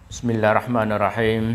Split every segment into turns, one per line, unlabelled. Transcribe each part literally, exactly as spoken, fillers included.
Bismillahirrahmanirrahim.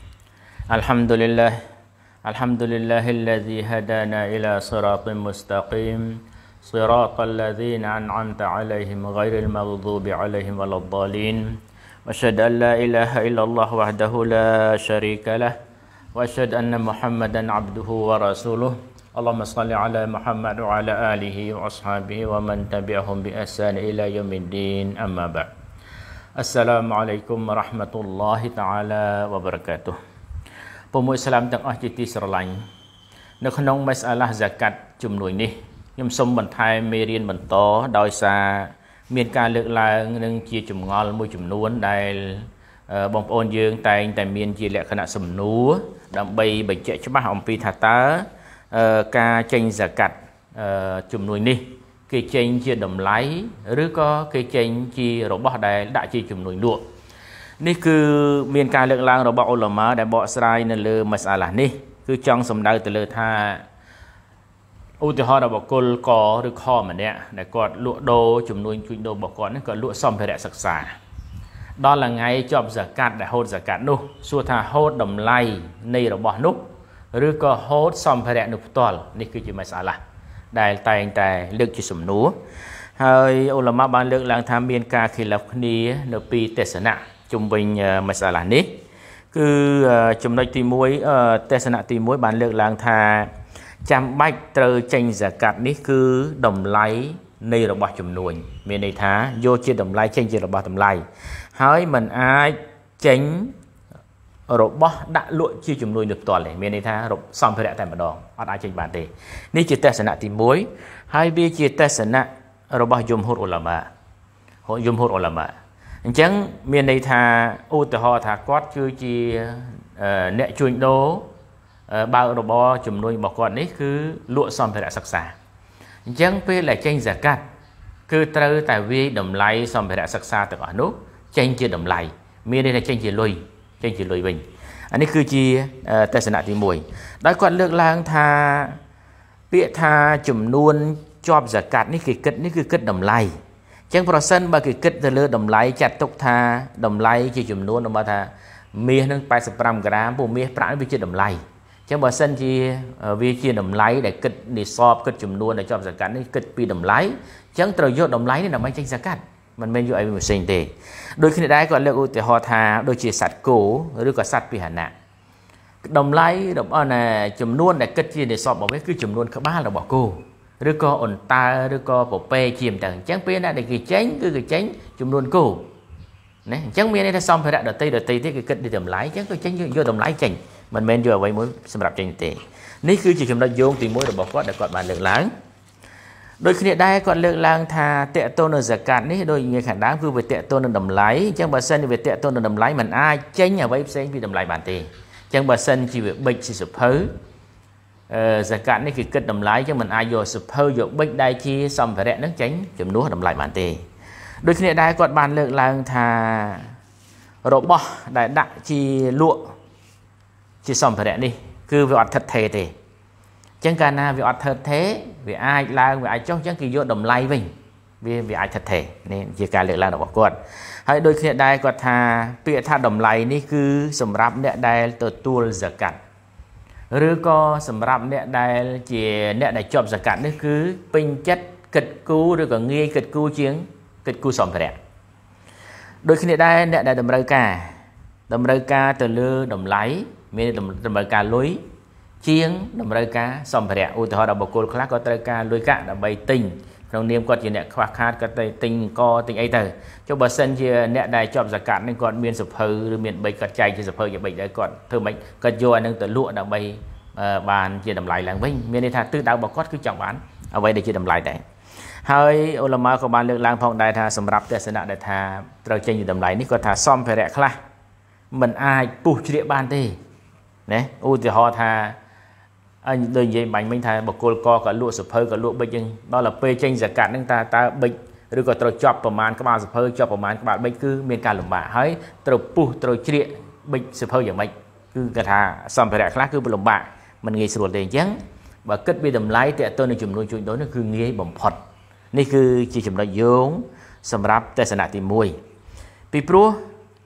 Alhamdulillah. Alhamdulillahilladzi hadana ila siratin mustaqim. Siratal ladzina an'amta 'alaihim ghairil maghdubi 'alaihim waladdallin. Wa asyhadu an la ilaha illallah wahdahu la syarikalah. Wa asyhadu anna Muhammadan 'abduhu wa rasuluh. Allahumma shalli 'ala Muhammad wa 'ala alihi wa ashabihi wa man tabi'ahum bi ihsan ila yaumiddin. Amma ba'd. Assalamualaikum warahmatullahi taala wabarakatuh. ពុំមួយស្លាមទាំងអស់ជាទីស្រឡាញ់នៅក្នុងមស្អាឡាហ្សាកាត់ជំនួយនេះខ្ញុំសូមបន្ថែមមេរៀនបន្តដោយសារមានការលើកឡើងនឹងជាចម្ងល់មួយចំនួនដែលបងប្អូនយើងតែងតែមានជាលក្ខណៈសំណួរដើម្បីបញ្ជាក់ច្បាស់អំពីថាតើការចេញហ្សាកាត់ជំនួយនេះគេចេញជាតម្លៃឬក៏គេចេញជារបស់ដែលដាក់ជាជំនួយលក់នេះគឺមានការលើកឡើងរបស់អ៊ុលាម៉ាដែលបកស្រាយនៅលើមស្អាឡានេះគឺចង់សំដៅទៅលើថាឧទាហរណ៍របស់គុលកឬខម្នាក់ដែលគាត់លក់ដូរជំនួយជួញដូររបស់គាត់នេះគាត់លក់សម្ភារៈសិក្សាដល់ថ្ងៃជាប់ហ្សាកាត់ដែលហូតហ្សាកាត់នោះសួរថាហូតតម្លៃនៃរបស់នោះឬក៏ហូតសម្ភារៈនោះផ្ទាល់នេះគឺជាមស្អាឡាដែលតែងតែលើកជាសំណួរហើយអ៊ុលាម៉ាបានលើកឡើងថាមានការខិលាហ្វគ្នានៅពីទស្សនៈជុំវិញមស្អាឡានេះគឺចំណុចទី1ទស្សនៈទី1បានលើកឡើងថាចាំបាច់ត្រូវចេញហ្សាកាត់នេះគឺតម្លៃនៃរបស់ចំនួនមានន័យថាយកជាតម្លៃចេញជារបស់តម្លៃហើយมันអាចចេញរបស់ដាក់លក់ជាចំនួននេះផ្ទាល់ទេមានន័យថាសម្ភារៈតែម្ដងអត់អាចចេញបានទេនេះជាទស្សនៈទី1ហើយវាជាទស្សនៈរបស់យមហ៊ូរអ៊ុលាម៉ាយមហ៊ូរអ៊ុលាម៉ាអញ្ចឹងមានន័យថាឧទាហរណ៍ថាគាត់គឺជាអ្នកជួញដូរបើករបរចំនួនរបស់គាត់នេះគឺលក់សម្ភារៈសិក្សាអញ្ចឹងពេលដែលចេញហ្សាកាត់គឺត្រូវតែវាយតម្លៃសម្ភារៈសិក្សាទាំងអស់នោះចេញជាតម្លៃមានន័យថាចេញជាលុយចេញជាលុយវិញអានេះគឺជាទស្សនៈទី1ដោយគាត់លើកឡើងថាពាក្យថាចំនួនជាប់ហ្សាកាត់នេះគេគិតនេះគឺគិតតម្លៃអញ្ចឹងប្រសិនបើគេគិតទៅលើតម្លៃចាត់ទុកថាតម្លៃជាចំនួនរបស់ថាមាសនឹងแปดสิบห้าក្រាមពួកមាសប្រាក់វាជាតម្លៃអញ្ចឹងបើសិនជាវាជាតម្លៃដែលគិតនិសបគិតចំនួនដែលជាប់ហ្សាកាត់នេះគិតពីតម្លៃអញ្ចឹងត្រូវយកតម្លៃនេះដើម្បីចេញហ្សាកាត់មិនមែនយកឲ្យវាផ្សេងទេដូចគ្នាដែរគាត់លើកឧទាហរណ៍ថាដូចជាសត្វគោឬក៏សត្វពាហនៈតម្លៃរបស់ណាចំនួនដែលគិតជានិសបរបស់វាគឺចំនួនក្បាលរបស់គោឬក៏អន្តើឬក៏ពពែជាមទៅអញ្ចឹងពេលណាដែលគេចេញគឺគេចេញចំនួនគោណាអញ្ចឹងមានន័យថាសម្ភារៈដតីដតីទៀតគេគិតពីតម្លៃអញ្ចឹងគេចេញយកតម្លៃចេញមិនមែនយកអ្វីមួយសម្រាប់ចេញទេនេះគឺជាចំណុចយោងទី1របស់គាត់ដែលគាត់បានលើកឡើងដូចគ្នាដែរគាត់លើកឡើងថាតេតូននៅហ្សាកាត់នេះដូចងាយខាងដើមគឺវាតេតូននៅតម្លៃអញ្ចឹងបើសិនវាតេតូននៅតម្លៃมันអាចចេញអ្វីផ្សេងពីតម្លៃបានទេអញ្ចឹងបើសិនជាវាបិចជាសភៅអឺហ្សាកាត់នេះគឺគិតតម្លៃអញ្ចឹងมันអាចយកសភៅយកបិចដែលជាសម្ភារៈនឹងចេញចំនួនតម្លៃបានទេដូចគ្នាដែរគាត់បានលើកឡើងថារបស់ដែលដាក់ជាលក់ជាសម្ភារៈនេះគឺវាអត់ថិតថេរទេអញ្ចឹងកាលណាវាអត់ថិតថេរវាអាចឡើងវាអាចចុះអញ្ចឹងគេយកតម្លៃវិញវាវាអាចថិតថេរនេះជាការលើកឡើងរបស់គាត់ហើយដូចគ្នាដែរគាត់ថាពាក្យថាតម្លៃនេះគឺសម្រាប់អ្នកដែលទទួលហ្សាកាត់ឬក៏សម្រាប់អ្នកដែលជាអ្នកដែលជាប់ហ្សាកាត់នេះគឺពេញចិត្តគិតគូរឬក៏ងាយគិតគូរជាងគិតគូរសម្ភារៈដូចគ្នាដែរអ្នកដែលតម្រូវការតម្រូវការទៅលើតម្លៃមានតម្រូវការលុយជាងតម្រូវការសម្ភារៈឧទាហរណ៍ដល់បុគ្គលខ្លះក៏ត្រូវការលុយកាក់ដើម្បីទិញក្នុងនាមគាត់ជាអ្នកខ្វះខាតគាត់ទៅទិញកទិញអីទៅចុះបើសិនជាអ្នកដែលជាប់ហ្សាកាត់នេះគាត់មានសភៅឬមានបិចគាត់ចែកជាសភៅជាបិចដែរគាត់ធ្វើម៉េចគាត់យកអានឹងទៅលក់ដើម្បីបានជាតម្លៃឡើងវិញមានន័យថាទិសដៅរបស់គាត់គឺចង់បានអ្វីដែលជាតម្លៃដែរហើយអ៊ុលាម៉ាក៏បានលើកឡើងផងដែរថាសម្រាប់ទស្សនៈដែលថាត្រូវចេញពីតម្លៃនេះគាត់ថាសម្ភារៈខ្លះមិនអាចពុះជ្រៀកបានទេណាឧទាហរណ៍ថាអញដូចនិយាយបាញ់មិញថាបកគលកក៏លក់សភៅក៏លក់បិចហ្នឹងដល់ទៅពេលចេញហ្សាកាត់ហ្នឹងតើតើបិចឬក៏ត្រូវជាប់ប្រមាណក្បាលសភៅជាប់ប្រមាណក្បាលបិចគឺមានការលំបាកហើយត្រូវពុះត្រូវជ្រៀកបិចសភៅយ៉ាងម៉េចគឺគាត់ថាសម្ភារៈខ្លះគឺលំបាកមិនងាយស្រួលទេអញ្ចឹងបើគិតពីតម្លៃតើទៅនឹងចំនួនជួញដូរនេះគឺងាយបំផុតនេះគឺជាចំណុចយោងសម្រាប់ទស្សនៈទី1ពីព្រោះ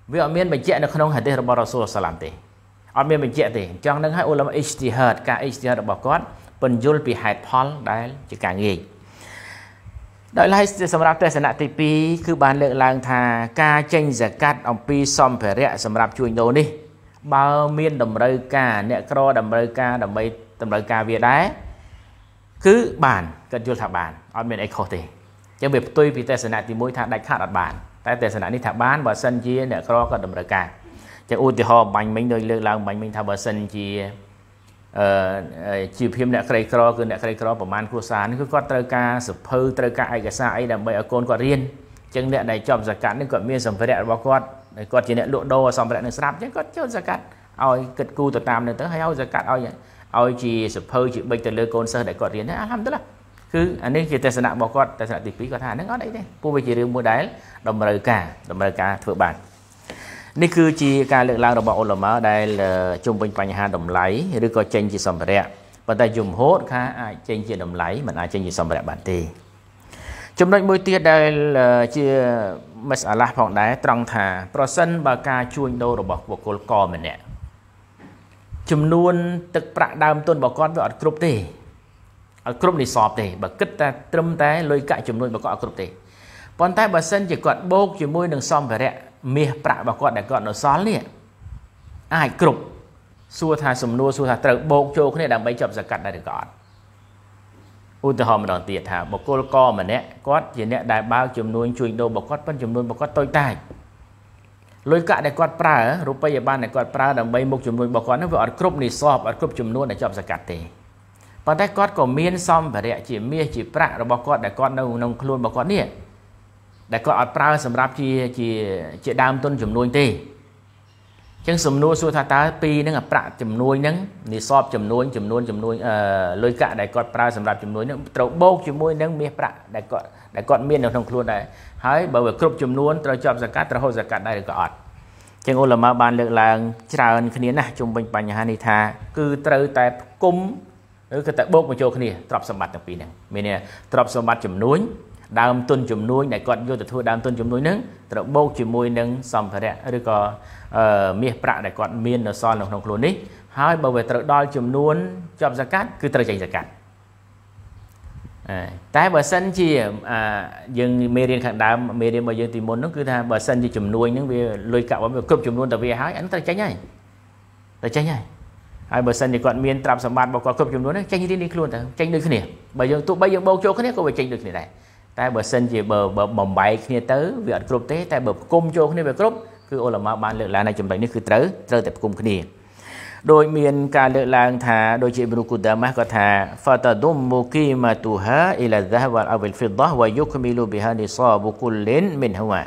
វាអត់មានបញ្ជាក់នៅក្នុងហាឌីសរបស់រ៉ាស៊ូលសាឡាមទេអត់មានបញ្ជាក់ទេអញ្ចឹងនឹងឲ្យឧលាមាអ៊ីជ្ទីហាតការអ៊ីជ្ទីហាតរបស់គាត់ពន្យល់ពីហេតុផលដែលជាការងាយដោយឡែកសម្រាប់ទស្សនៈទីពីរគឺបានលើកឡើងថាការចេញហ្សាកាត់អំពីសម្ភារៈសម្រាប់ជួញដូរនេះបើមានតម្រូវការអ្នកក្រតម្រូវការដើម្បីតម្រូវការវាដែរគឺបានគាត់យល់ថាបានអត់មានអីខុសទេអញ្ចឹងវាផ្ទុយពីទស្សនៈទីមួយថាដាច់ខាតអត់បានតែទស្សនៈនេះថាបានបើសិនជាអ្នកក្រគាត់តម្រូវការអញ្ចឹងឧទាហរណ៍បាញ់មិញដោយលើកឡើងបាញ់មិញថាបើសិនជាអឺជីវភាពអ្នកក្រីក្រគឺអ្នកក្រីក្រប្រមាណគ្រួសារនេះគឺគាត់ត្រូវការសភៅត្រូវការឯកសារអីដើម្បីឲ្យកូនគាត់រៀនអញ្ចឹងអ្នកដែលជាប់ហ្សាកាត់នេះគាត់មានសម្ភារៈរបស់គាត់គាត់ជាអ្នកលក់ដូរសម្ភារៈនឹងស្រាប់អញ្ចឹងគាត់ចូលហ្សាកាត់ឲ្យគិតគូរទៅតាមនឹងទៅហើយឲ្យហ្សាកាត់ឲ្យឲ្យជាសភៅជាបិចទៅលើកូនសិស្សដែលគាត់រៀនអាល់ហាំឌុលឡាគឺអានេះជាទស្សនៈរបស់គាត់ទស្សនៈទីពីរគាត់ថាហ្នឹងអត់អីទេព្រោះវាជារឿងមួយដែលតម្រូវការតម្រូវការធ្វើបាននេះគឺជាការលើកឡើងរបស់ឧលាមាដែលជុំវិញបញ្ហាតម្លៃឬក៏ចេញជាសម្ភារៈប៉ុន្តែយមហូតថាអាចចេញជាតម្លៃមិនអាចចេញជាសម្ភារៈបានទេចំណុចមួយទៀតដែលជាមស្អាឡាស់ផងដែរត្រង់ថាប្រសិនបើការជួញដូររបស់បុគ្គលកម្នាក់ចំនួនទឹកប្រាក់ដើមទុនរបស់គាត់វាអត់គ្រប់ទេអត់គ្រប់និសបទេបើគិតតែត្រឹមតែលុយកាក់ចំនួនរបស់គាត់អត់គ្រប់ទេប៉ុន្តែបើសិនជាគាត់បូកជាមួយនឹងសម្ភារៈមាសប្រាក់របស់គាត់ដែលគាត់នៅសល់នេះអាចគ្រប់សួរថាសំណួរសួរថាត្រូវបូកចូលគ្នាដើម្បីចប់ហ្សាកាត់ដែរឬក៏អត់ឧទាហរណ៍ម្ដងទៀតថាបុគ្គលកម្នាក់គាត់ជាអ្នកដែលបើកចំនួនជួញដូររបស់គាត់ប៉ុន្តែចំនួនរបស់គាត់តូចតាចលុយកាក់ដែលគាត់ប្រើរូបិយប័ណ្ណដែលគាត់ប្រើដើម្បីមុខចំនួនរបស់គាត់នោះវាអត់គ្រប់និសបអត់គ្រប់ចំនួនដែលចប់ហ្សាកាត់ទេប៉ុន្តែគាត់ក៏មានសម្ភារៈជាមាសជាប្រាក់របស់គាត់ដែលគាត់នៅក្នុងខ្លួនរបស់គាត់នេះដែលគាត់អត់ប្រើសម្រាប់ជាជាជាដើមទុនចំនួនទេអញ្ចឹងសំណួរសួរថាតើពីរហ្នឹងអាប្រាក់ចំនួនហ្នឹងនិសបចំនួនចំនួនចំនួនអឺលុយកាក់ដែលគាត់ប្រើសម្រាប់ចំនួនហ្នឹងត្រូវបូកជាមួយនឹងមាសប្រាក់ដែលគាត់ដែលគាត់មាននៅក្នុងខ្លួនដែរហើយបើវាគ្រប់ចំនួនត្រូវចប់ហ្សាកាត់ត្រូវហូតហ្សាកាត់ដែរឬក៏អត់អញ្ចឹងឧលាមាបានលើកឡើងច្រើនគ្នាណាស់ជុំវិញបញ្ហានេះថាគឺត្រូវតែផ្គុំឬក៏តែបូកបញ្ចូលគ្នាទ្រព្យសម្បត្តិទាំងពីរហ្នឹងមានន័យទ្រព្យសម្បត្តិចំនួនដើមទុនចំនួនដែលគាត់យកទៅធ្វើដើមទុនចំនួនហ្នឹងត្រូវបូកជាមួយនឹងសម្ភារៈឬក៏មាសប្រាក់ដែលគាត់មាននៅសល់នៅក្នុងខ្លួននេះហើយបើវាត្រូវដល់ចំនួនចប់ហ្សាកាត់គឺត្រូវចេញហ្សាកាត់តែបើសិនជាយើងមេរៀនខាងដើមមេរៀនរបស់យើងទីមុនហ្នឹងគឺថាបើសិនជាចំនួនហ្នឹងវាលុយកាក់របស់វាគ្រប់ចំនួនទៅវាហើយអានោះត្រូវចេញហើយត្រូវចេញហើយហើយបើសិនជាគាត់មានទ្រព្យសម្បត្តិរបស់គាត់គ្រប់ចំនួនហ្នឹងចេញរៀនៗខ្លួនទៅចេញដូចគ្នាបើយើងទោះបីយើងបូកចូលគ្នាក៏វាចេញដូចគ្នាដែរតែបើសិនជាបើបំបែកគ្នាទៅវាអត់គ្រប់ទេតែបើផ្គុំចូលគ្នាវាគ្រប់គឺឧលាមាបានលើកឡើងនៅចំណុចនេះគឺត្រូវត្រូវតែផ្គុំគ្នាដោយមានការលើកឡើងថាដូចជាអ៊ីប្នូ គូដាម៉ាក៏ថា fatadummu qimatuha ila adh-dhahab wal fiddah wa yukmilu biha nisab kullin minhuma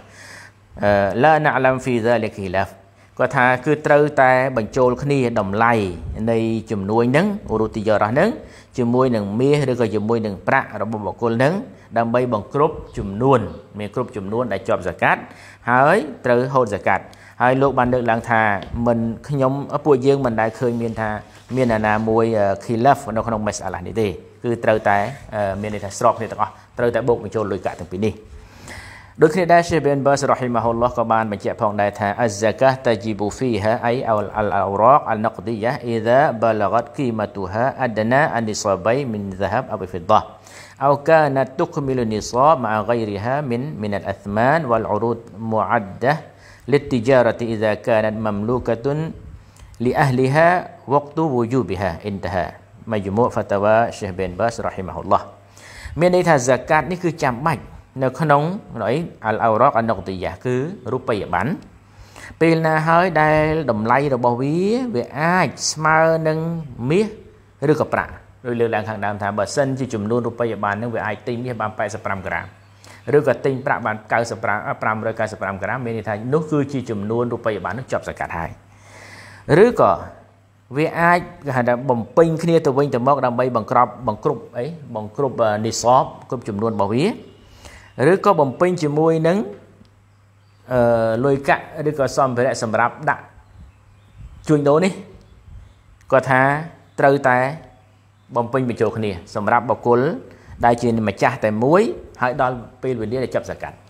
la na'lam fi dhalika khilaf គាត់ថាគឺត្រូវតែបញ្ចូលគ្នាតម្លៃនៃចំនួនហ្នឹងឧរុតិយរ៉ះហ្នឹងជាមួយនឹងមាសឬក៏ជាមួយនឹងប្រាក់របស់បុគ្គលហ្នឹងដើម្បីបង្គ្រប់ចំនួនមានគ្រប់ចំនួនដែលជាប់ហ្សាកាត់ហើយត្រូវហូតហ្សាកាត់ហើយលោកបានលើកឡើងថាមិនខ្ញុំពួកយើងមិនដែលឃើញមានថាមានអាណាមួយ khilaf នៅក្នុង mas'alah នេះទេគឺត្រូវតែមានន័យថាស្របគ្នាទាំងអស់ត្រូវតែបូកបញ្ចូលលុយកាក់ទាំងពីរនេះដូចគ្នាដែរ Sheikh bin Baz rahimahullah ក៏បានបញ្ជាក់ផងដែរថា az-zakah tajibu fiha ay al-awraq al-naqdiyah idza balaghat qimatuha adna an-nisabayn min dhahab aw fiddah aw kanat tukmilu nisab ma'a ghayriha min min al-athman wal-urud mu'addah lit-tijarati idza kanat mamlukatun li ahliha waqtu wujubiha intaha majmu' fatawa Sheikh bin Baz rahimahullah មានន័យថា zakat នេះគឺចាំបាច់នៅក្នុងអីអលអោរ៉កអនុកតិយ៉ាគឺរូបិយប័ណ្ណពេលណាហើយដែលតម្លៃរបស់វាវាអាចស្មើនឹងមាសឬក៏ប្រាក់ដោយលើកឡើងខាងដើមថាបើសិនជាចំនួនរូបិយប័ណ្ណនឹងវាអាចទិញមាសបានแปดสิบห้าក្រាមឬក៏ទិញប្រាក់បានเก้าสิบห้า 595ក្រាមមានន័យថានោះគឺជាចំនួនរូបិយប័ណ្ណនោះចប់សកាត់ហើយឬក៏វាអាចគេហៅថាបំពេញគ្នាទៅវិញទៅមកដើម្បីបង្ក្រប់បង្គ្រប់អីបង្គ្រប់និសបគ្រប់ចំនួនរបស់វាឬក៏បំពេញជាមួយនឹងអឺលុយកាក់ឬក៏សម្ភារៈសម្រាប់ដាក់ជួញដូរនេះគាត់ថាត្រូវតែបំពេញបញ្ចូលគ្នាសម្រាប់បុគ្គលដែលជាម្ចាស់តែមួយហើយដល់ពេលវេលាដែលចាប់សកាត់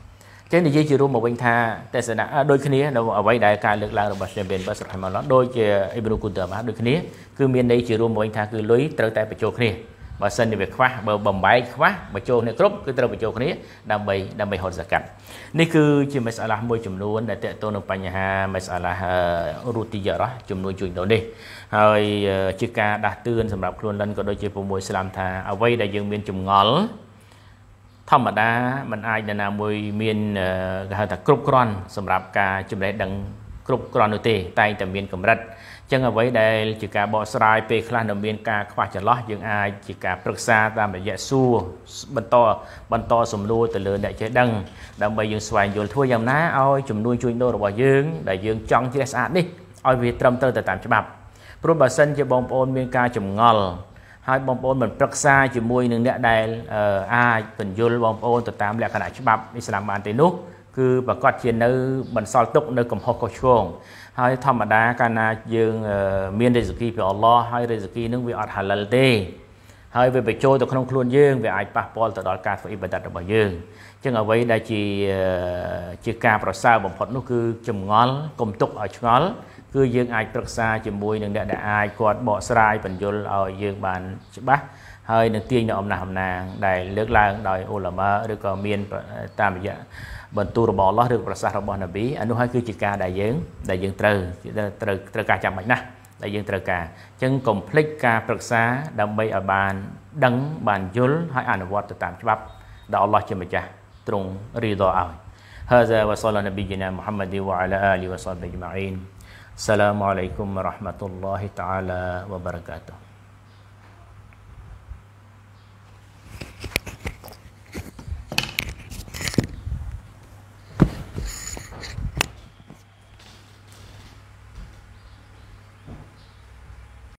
ចឹងនិយាយជារួមមកវិញថាទេសនាដូចគ្នានៅអ្វីដែលការលើកឡើងរបស់ Ibn Baz រ៉ហ៊ីម៉ាឡោះដូចជា Ibn Qudamah ដូចគ្នាគឺមានន័យជារួមមកវិញថាគឺលុយត្រូវតែបញ្ចូលគ្នាបើសិនជាវាខ្វះបើបំបែកខ្វះបញ្ចូលគ្នាគ្រប់គឺត្រូវបញ្ចូលគ្នាដើម្បីដើម្បីហត់សកាត់នេះគឺជាមសាឡាមួយចំនួនដែលតកតទៅនឹងបញ្ហាមសាឡារូទីយ៉ារ៉ាចំនួនជួយទៅនេះហើយជាការដាស់តឿនសម្រាប់ខ្លួនលិនក៏ដូចជាពុំមួយស្លាមថាអ្វីដែលយើងមានចម្ងល់ធម្មតាมันអាចនរណាមួយមានគេហៅថាគ្រប់គ្រាន់សម្រាប់ការចំណេះដឹងគ្រប់គ្រាន់នោះទេតែងតែមានកម្រិតចឹងអ្វីដែលជាការបកស្រាយពេលខ្លះនៅមានការខ្វះចន្លោះយើងអាចជាការប្រឹក្សាតាមរយៈសួរបន្តបន្តសំណួរទៅលើអ្នកចេះដឹងដើម្បីយើងស្វែងយល់ធ្វើយ៉ាងណាឲ្យចំនួនជួញដូររបស់យើងដែលយើងចង់ជ្រះស្អាតនេះឲ្យវាត្រឹមត្រូវទៅតាមច្បាប់ព្រោះបើសិនជាបងប្អូនមានការចម្ងល់ហើយបងប្អូនមិនប្រឹក្សាជាមួយនឹងអ្នកដែលអាចបញ្យល់បងប្អូនទៅតាមលក្ខណៈច្បាប់អ៊ីស្លាមបានទេនោះគឺប្រកាសជានៅបន្សល់ទុកនៅកំហុសខុសឆ្គងហើយធម្មតាកាលណាយើងមានរិស្គីពីអល់ឡោះហើយរិស្គីនឹងវាអត់ហាឡាល់ទេហើយវាបញ្ចូលទៅក្នុងខ្លួនយើងវាអាចប៉ះពាល់ទៅដល់ការធ្វើអ៊ីបាដាតរបស់យើងអញ្ចឹងអ្វីដែលជាជាការប្រសើរបំផុតនោះគឺចម្ងល់កុំទុកឲ្យឆ្ងល់គឺយើងអាចប្រឹក្សាជាមួយនឹងអ្នកដែលអាចគាត់បកស្រាយបញ្យល់ឲ្យយើងបានច្បាស់ហើយនឹងទាញនៅអំណះអំណាងដែលលើកឡើងដោយអ៊ូឡាម៉ាឬក៏មានតាមរយៈបន្ទូលរបស់អល់ឡោះឬប្រសាសន៍របស់នប៊ីអានោះហើយគឺជាការដែលយើងដែលយើងត្រូវត្រូវត្រូវការចាំបាច់ណាស់ដែលយើងត្រូវការអញ្ចឹងកុំភ្លេចការប្រឹក្សាដើម្បីឲ្យបានដឹងបានយល់ហើយអនុវត្តទៅតាមច្បាប់ដែលអល់ឡោះជាម្ចាស់ទ្រង់រីដឲ្យ هذا وصلى نبينا محمد وعلى آله وصحبه أجمعين السلام عليكم ورحمة الله تعالى وبركاته